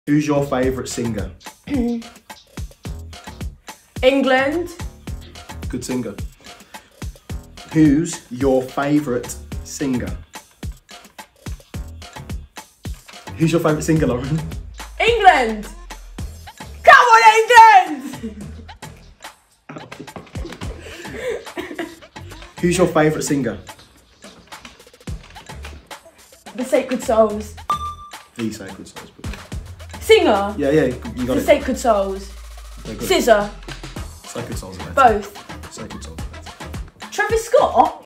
Who's your favourite singer? England. Good singer. Who's your favourite singer? Who's your favourite singer, Lauren? England. Come on, England! Who's your favourite singer? The Sacred Souls. The Sacred Souls. Singer. Yeah, you got The it. Sacred Souls. Scissor. Sacred Souls are better. Both. Sacred Souls are better. Travis Scott.